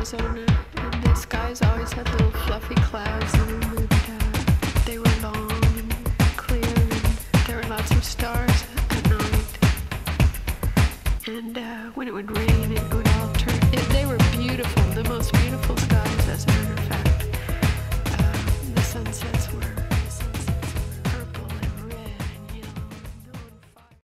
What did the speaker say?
Arizona, and the skies always had little fluffy clouds in them, and they were long and clear, and there were lots of stars at night. And when it would rain, it